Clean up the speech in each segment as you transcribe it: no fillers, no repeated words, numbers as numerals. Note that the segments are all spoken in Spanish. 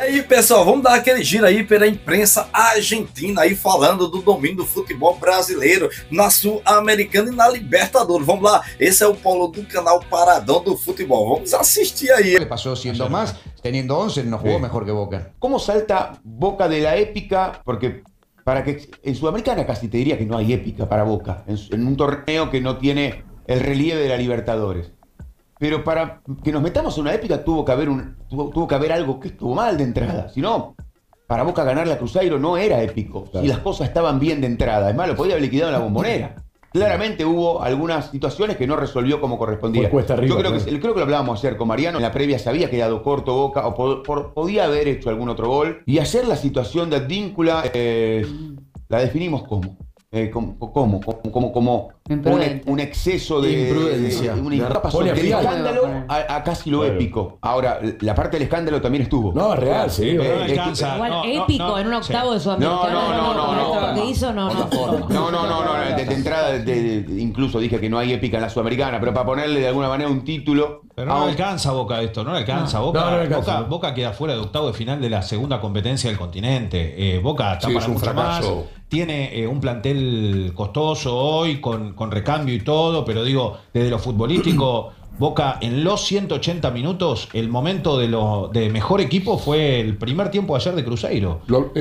Aí, pessoal, vamos dar aquele giro aí pela imprensa argentina aí falando do domínio do futebol brasileiro na Sul-Americana e na Libertadores. Vamos lá, esse é o Paulo do canal Paradão do Futebol. Vamos assistir aí. Le pasó siendo más, teniendo 11, no jugó mejor que Boca. ¿Cómo salta Boca de la épica? Porque para que en Sudamericana casi te diría que no hay épica para Boca, en un torneo que no tiene el relieve de la Libertadores. Pero para que nos metamos en una épica tuvo que haber algo que estuvo mal de entrada. Si no, para Boca ganarle a Cruzeiro no era épico. Claro. Si las cosas estaban bien de entrada. Es más, lo podía haber liquidado en la Bombonera. Claramente hubo algunas situaciones que no resolvió como correspondía. Arriba, Yo creo que lo hablábamos ayer con Mariano. En la previa se había quedado corto Boca o podía haber hecho algún otro gol. Y ayer la situación de Advíncula la definimos como un exceso de imprudencia, del escándalo a casi lo épico. Ahora, la parte del escándalo también estuvo. No, es real, sí. Igual épico en un octavo de Sudamericana. De entrada, incluso dije que no hay épica en la Sudamericana, pero para ponerle de alguna manera un título. Pero no le alcanza a Boca esto, no le alcanza. Boca queda fuera de octavo de final de la segunda competencia del continente. Boca está para mucho más. Tiene un plantel costoso hoy, con recambio y todo, pero digo, desde lo futbolístico, Boca en los 180 minutos, el momento de mejor equipo fue el primer tiempo ayer de Cruzeiro.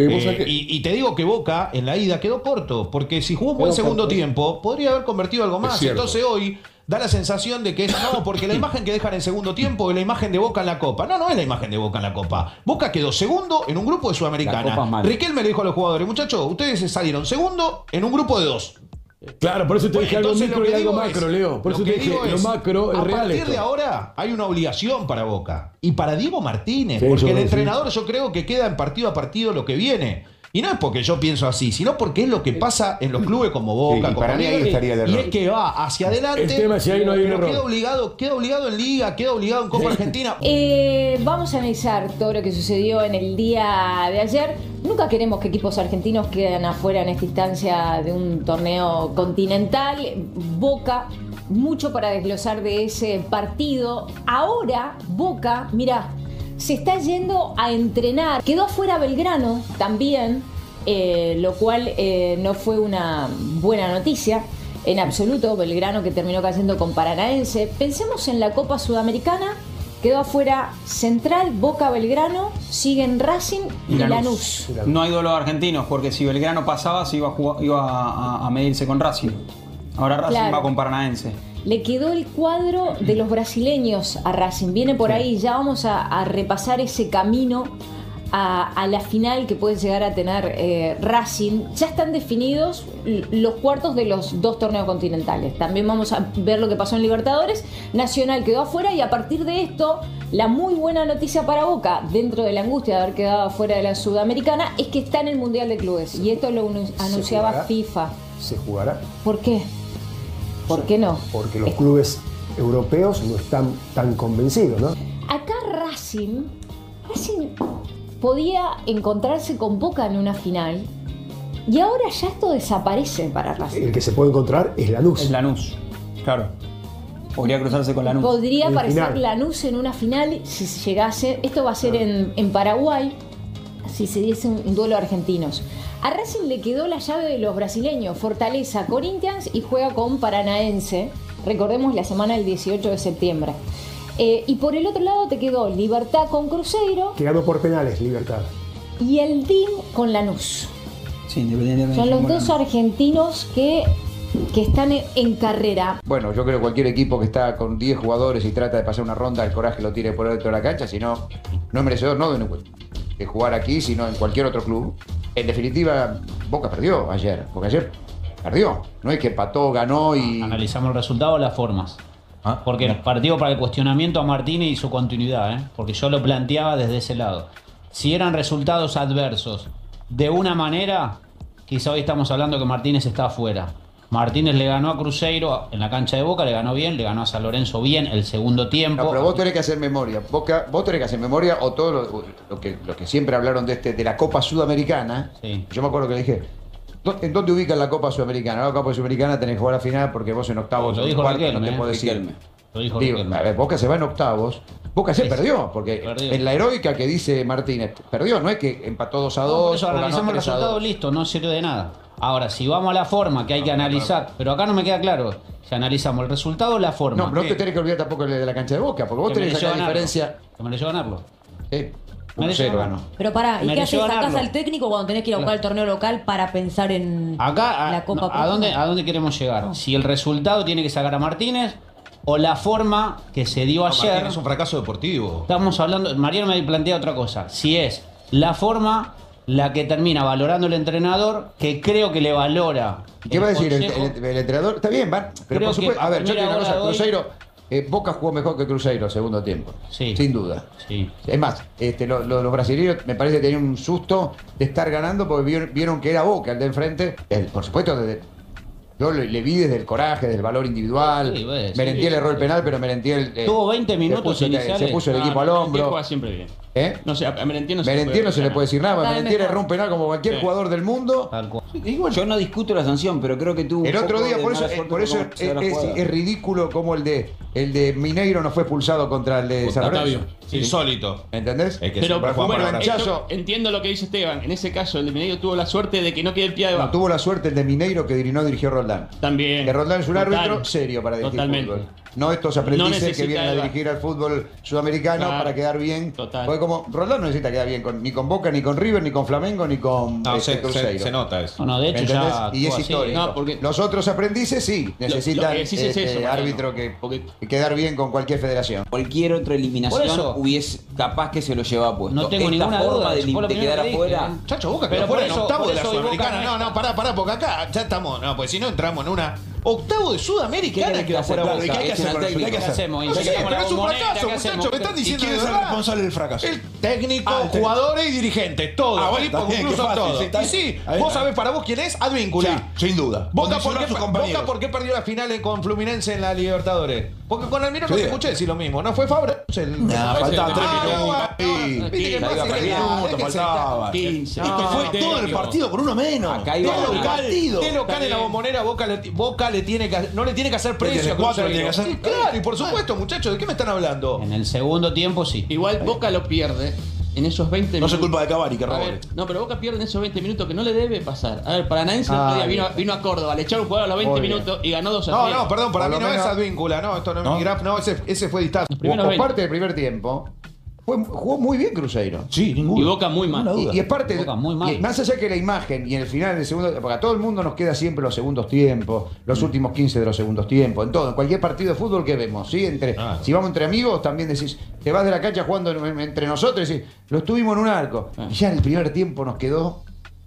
Y te digo que Boca en la ida quedó corto, porque si jugó un buen segundo tiempo, podría haber convertido algo más. Entonces hoy da la sensación de que no, porque la imagen que dejan en segundo tiempo es la imagen de Boca en la Copa. No es la imagen de Boca en la Copa. Boca quedó segundo en un grupo de Sudamericana. Riquelme le dijo a los jugadores, muchachos, ustedes salieron segundo en un grupo de 2. Claro, por eso te dije algo micro y algo macro, Leo. Por eso te dije lo macro es real. A partir de ahora hay una obligación para Boca. Y para Diego Martínez, porque el entrenador yo creo que queda en partido a partido lo que viene. Y no es porque yo pienso así, sino porque es lo que pasa en los clubes como Boca, como para mí ahí estaría el error. Y es que va hacia adelante, el tema es si ahí no hay un error. Queda obligado en Liga, queda obligado en Copa Argentina. Vamos a analizar todo lo que sucedió en el día de ayer. Nunca queremos que equipos argentinos queden afuera en esta instancia de un torneo continental. Boca, mucho para desglosar de ese partido. Ahora, Boca, mirá, se está yendo a entrenar. Quedó afuera Belgrano también, lo cual no fue una buena noticia en absoluto. Belgrano que terminó cayendo con Paranaense. Pensemos en la Copa Sudamericana. Quedó afuera Central, Boca, Belgrano, siguen Racing y Lanús. No hay duelos argentinos, porque si Belgrano pasaba, se iba a medirse con Racing. Ahora Racing va con Paranaense. Le quedó el cuadro de los brasileños a Racing. Viene por ahí, ya vamos a repasar ese camino a la final que puede llegar a tener Racing. Ya están definidos los cuartos de los dos torneos continentales. También vamos a ver lo que pasó en Libertadores. Nacional quedó afuera y a partir de esto, la muy buena noticia para Boca, dentro de la angustia de haber quedado afuera de la Sudamericana, es que está en el Mundial de Clubes. Y esto lo anunciaba FIFA. ¿Se jugará? ¿Por qué? ¿Por qué no? Porque los clubes europeos no están tan convencidos, ¿no? Acá Racing podía encontrarse con Boca en una final y ahora ya esto desaparece para Racing. El que se puede encontrar es Lanús. Es Lanús, claro. Podría cruzarse con Lanús. Podría aparecer Lanús en una final si llegase. Esto va a ser en Paraguay, si se diese un duelo de argentinos. A Racing le quedó la llave de los brasileños, Fortaleza, Corinthians y juega con Paranaense. Recordemos la semana del 18 de septiembre. Y por el otro lado te quedó Libertad con Cruzeiro. Que ganó por penales, Libertad. Y el DIM con Lanús. Sí, Independiente. Son los dos argentinos que están en carrera. Bueno, yo creo que cualquier equipo que está con 10 jugadores y trata de pasar una ronda, el coraje lo tire por dentro de la cancha, si no, no es merecedor no de jugar aquí, sino en cualquier otro club. En definitiva, Boca perdió ayer, porque ayer perdió. No es que empató, ganó y... Analizamos el resultado o las formas. Porque el partido para el cuestionamiento a Martínez y su continuidad, porque yo lo planteaba desde ese lado. Si eran resultados adversos de una manera, quizá hoy estamos hablando que Martínez está afuera. Martínez le ganó a Cruzeiro en la cancha de Boca, le ganó bien, le ganó a San Lorenzo bien el segundo tiempo. No, pero vos tenés que hacer memoria. Vos tenés que hacer memoria o todo lo que siempre hablaron de la Copa Sudamericana. Sí. Yo me acuerdo que le dije, ¿en dónde ubican la Copa Sudamericana? La Copa Sudamericana tenés que jugar a la final porque vos en octavos lo dijo cuarto Riquelme, no te podés ir. Digo, a ver, Boca se va en octavos. Boca se perdió, porque en la heroica que dice Martínez, perdió, no es que empató 2-2. Por eso analizamos el resultado, listo, no sirve de nada. Ahora, si vamos a la forma que hay que analizar, pero acá no me queda claro, si analizamos el resultado o la forma. No, pero no te tenés que olvidar tampoco de la cancha de Boca, porque vos tenés la diferencia. Que mereció ganarlo. 1-0 ganó. Pero pará, ¿y qué haces? ¿Sacás al técnico cuando tenés que ir a buscar el torneo local para pensar en la Copa? ¿A dónde queremos llegar? Si el resultado tiene que sacar a Martínez o la forma que se dio ayer. Martínez es un fracaso deportivo. Estamos hablando, Mariano me plantea otra cosa. Si es la forma la que termina valorando el entrenador, que creo que le valora. ¿Qué va a decir el entrenador? Está bien, va. Pero por supuesto, a ver, yo te digo una cosa, Cruzeiro. Boca jugó mejor que Cruzeiro el segundo tiempo. Sí. Sin duda. Sí. Es más, los brasileños me parece que tenían un susto de estar ganando porque vieron que era Boca el de enfrente. Por supuesto, yo le vi desde el coraje, desde el valor individual. Sí, Merentiel erró el penal, pero Merentiel tuvo 20 minutos se puso el equipo al hombro. Juega siempre bien. No sé, a Merentiel no se le puede decir nada. Merentiel erró un penal como cualquier jugador del mundo. Igual, yo no discuto la sanción, pero creo que tuvo el otro día, por eso es ridículo como el de Mineiro no fue expulsado contra el de San Lorenzo. Insólito. ¿Entendés? Pero bueno, entiendo lo que dice Esteban. En ese caso, el de Mineiro tuvo la suerte de que no quede el pie de No tuvo la suerte el de Mineiro que dirigió Roldán. También. Que Roldán es un árbitro serio para dirigir fútbol. No estos aprendices que vienen a dirigir al fútbol sudamericano para quedar bien. Porque como Roldán no necesita quedar bien ni con Boca, ni con River, ni con Flamengo, ni con Cruzeiro. Se nota eso. No, de hecho ya y es histórico. Los otros aprendices sí necesitan árbitro que quedar bien con cualquier federación. Cualquier otra eliminación hubiese capaz que se lo llevaba puesto. No tengo ninguna forma duda de quedar afuera. Chacho, Boca quedó fuera en octavo de la Sudamericana. No, pará, porque acá ya estamos. No, pues si no entramos en una octavo de Sudamericana queda fuera Boca. ¿Qué hay que hacer? ¿Qué hacemos? No sé, pero es un fracaso, muchachos. Me están diciendo quién es el responsable del fracaso. El técnico, jugadores y dirigentes. Todos. Incluso todos. Y sí, vos sabés para vos quién es Advíncula. Sin duda. Boca, ¿por qué perdió la final con Fluminense en la Libertadores? Porque con Almirón no te escuché decir lo mismo. No fue Fabra. Faltaban 3 minutos. Viste que faltaban. 15. Fue todo el partido con uno menos. Acá iba de local en la Bombonera, Boca no le tiene que hacer precio a Cruzeiro. Sí, claro, y por supuesto, muchachos, ¿de qué me están hablando? En el segundo tiempo sí. Igual Boca lo pierde en esos 20 minutos. No es culpa de Cavani, que robó. No, pero Boca pierde en esos 20 minutos que no le debe pasar. A ver, Paranaense el otro día vino a Córdoba, le echaron un jugador a los 20 minutos y ganó 2-0. No, perdón, para mí no es Advíncula. No, esto no es mi graf. No, ese fue distancia. Por parte del primer tiempo. Jugó muy bien Cruzeiro. Sí, ninguna. Y Boca muy mal. Y es parte Boca muy mal. Más allá que la imagen y en el final del segundo, porque a todo el mundo nos queda siempre los segundos tiempos, los últimos 15 de los segundos tiempos, en todo, en cualquier partido de fútbol que vemos, ¿sí? Si vamos entre amigos, también decís, te vas de la cancha jugando entre nosotros y decís, lo estuvimos en un arco. Y ya en el primer tiempo nos quedó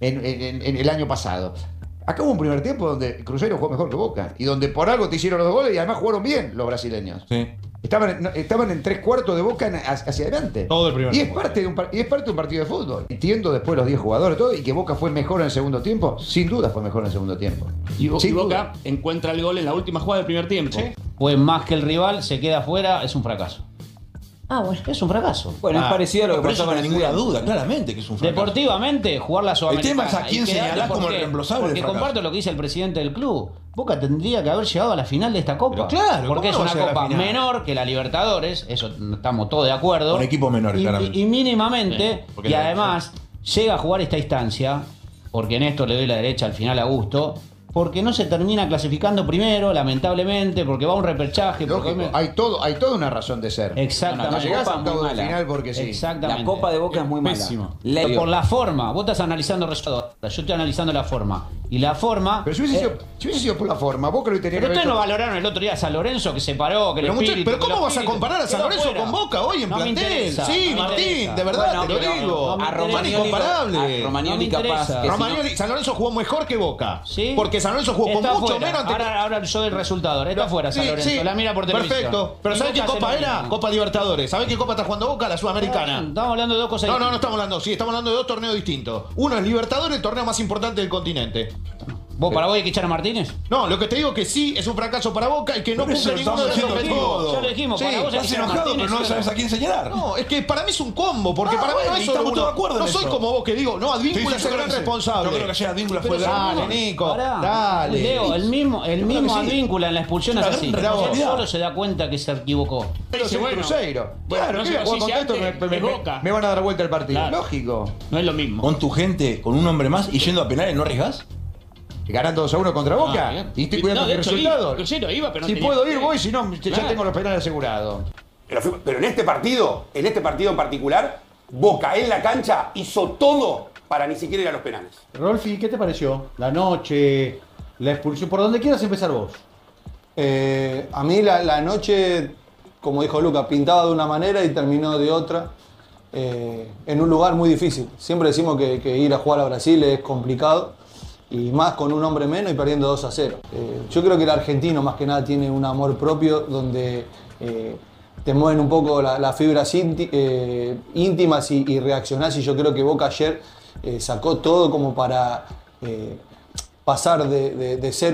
en el año pasado. Acá hubo un primer tiempo donde Cruzeiro jugó mejor que Boca y donde por algo te hicieron los 2 goles y además jugaron bien los brasileños. Sí. Estaban en 3/4 de Boca hacia adelante. Todo el primer tiempo. Y es parte de un partido de fútbol. Entiendo después los 10 jugadores todo y que Boca fue mejor en el segundo tiempo. Sin duda fue mejor en el segundo tiempo. Y Boca encuentra el gol en la última jugada del primer tiempo. ¿Sí? Pues más que el rival, se queda afuera, es un fracaso. Bueno. Es un fracaso. Bueno, es parecido a lo que pasó con ninguna duda, claramente que es un fracaso. Deportivamente, jugar la Sudamericana. El tema es a quién señalás como el reemplazable. Porque comparto lo que dice el presidente del club. Boca tendría que haber llegado a la final de esta Copa. Pero claro, porque es una copa menor que la Libertadores, eso estamos todos de acuerdo. Un equipo menor, claramente. Y mínimamente, y además llega a jugar esta instancia, porque en esto le doy la derecha al final a Gusto, porque no se termina clasificando primero, lamentablemente, porque va a un repechaje. Lógico, hay toda una razón de ser. Exactamente. No llegás a octavos de final porque sí. Exactamente. La Copa de Boca es muy mala. Por la forma. Vos estás analizando resultados. Yo estoy analizando la forma. Y la forma. Pero si hubiese sido por la forma, Boca lo tenía que Pero ustedes no valoraron el otro día a San Lorenzo que se paró, que pero ¿cómo vas a comparar a San Lorenzo con Boca hoy en plantel? Sí, Martín, de verdad te lo digo. A Romagnoli incomparable. Romagnoli capaz. San Lorenzo jugó mejor que Boca. Sí. Porque San Lorenzo jugó con mucho menos. Ahora yo del resultado. Está afuera San Lorenzo. La mira por televisión. Perfecto. Pero ¿sabés qué copa era? Copa Libertadores. ¿Sabés qué copa está jugando Boca? La Sudamericana. Estamos hablando de dos cosas distintas. No estamos hablando de 2 torneos distintos. Uno es Libertadores, el torneo más importante del continente. ¿Vos para vos hay que echar a Martínez? No, lo que te digo que sí es un fracaso para Boca y que no cumple ninguno de esos objetivos. Ya lo dijimos, para vos hay que echar a Martínez. Pero no sabes a quién señalar. No, es que para mí es un combo, porque para mí no es solo uno. No soy como vos que digo, no, Advíncula es el gran responsable. Yo creo que ayer Advíncula fue el gran. Dale, Nico, Pará. dale. Leo, el mismo Advíncula en la expulsión es así. Solo se da cuenta que se equivocó. Pero es bueno. Cruzeiro. Bueno, Claro, no ¿qué se voy a jugar lo con esto? hiciste antes, Boca. Me van a dar vuelta el partido. Claro. Lógico. No es lo mismo. Con tu gente, con un hombre más y yendo a penales, ¿no arriesgás? Ganando 2-1 contra Boca. Bien. Y estoy cuidando de el hecho, resultado. Cruzeiro iba, pero no Si tenía- puedo ir, voy, si no, ya Claro. tengo los penales asegurados. Pero en este partido en particular, Boca en la cancha hizo todo para ni siquiera ir a los penales. Rolfi, ¿qué te pareció? La noche, la expulsión, por donde quieras empezar vos. A mí la noche, como dijo Luca, pintaba de una manera y terminó de otra, en un lugar muy difícil. Siempre decimos que ir a jugar a Brasil es complicado, y más con un hombre menos y perdiendo 2-0. Yo creo que el argentino más que nada tiene un amor propio donde te mueven un poco las fibras íntimas y reaccionás, y yo creo que Boca ayer sacó todo como para pasar de ser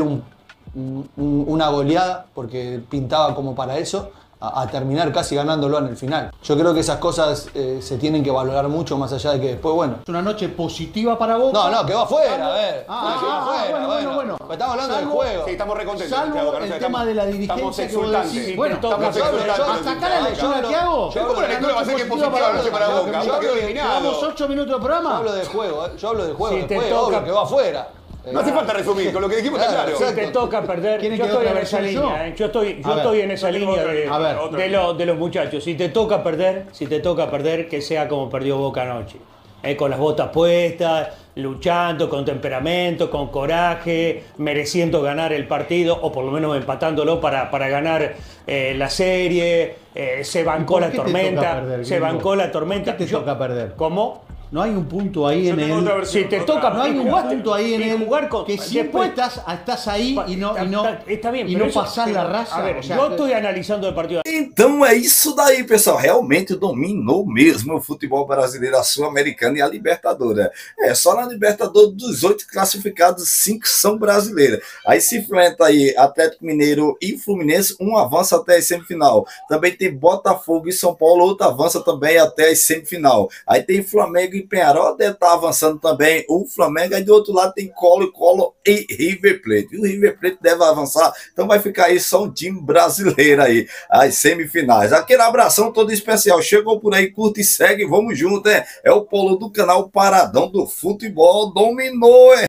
una goleada, porque pintaba como para eso, a terminar casi ganándolo en el final. Yo creo que esas cosas se tienen que valorar mucho, más allá de que después, bueno. Es una noche positiva para Boca. No, que va afuera, a ver. Que va afuera, bueno. Estamos hablando del juego. Sí, estamos recontentos. Salvo el tema de la dirigencia que vos decís. Bueno, hasta acá la lectura que hago. ¿Cómo la lectura va a ser que es positiva para Boca? Boca quedó eliminado. Llevamos 8 minutos de programa. Yo hablo del juego, Si te después, toca- obvio, que va afuera. No hace falta resumir, con lo que dijimos está claro. Si te toca perder, yo estoy en esa línea, yo estoy en esa línea de los muchachos. Si te toca perder, que sea como perdió Boca anoche. Con las botas puestas, luchando, con temperamento, con coraje, mereciendo ganar el partido, o por lo menos empatándolo para ganar la serie. Se bancó la tormenta. ¿Por qué te toca perder? ¿Cómo? No hay un punto ahí en él. Si te toca, no hay un punto ahí en él jugar con, que siempre después, estás ahí y no está bien, y pero no eso- pasás la raza. A ver, o sea, yo estoy analizando el partido. Então é isso daí, pessoal. Realmente dominou mesmo o futebol brasileiro, a Sul-Americana e a Libertadores. Só na Libertadores, dos 8 classificados, 5 são brasileiros. Aí se enfrenta aí Atlético Mineiro e Fluminense, um avança até a semifinal. Também tem Botafogo e São Paulo, outro avança também até a semifinal. Aí tem Flamengo e Penharol, deve estar avançando também o Flamengo. Aí do outro lado tem Colo-Colo e River Plate. E o River Plate deve avançar, então vai ficar aí só um time brasileiro aí, as semifinais. Aquele abração todo especial. Chegou por aí, curte e segue, vamos junto, é o Polo do canal Paradão do Futebol. Dominou,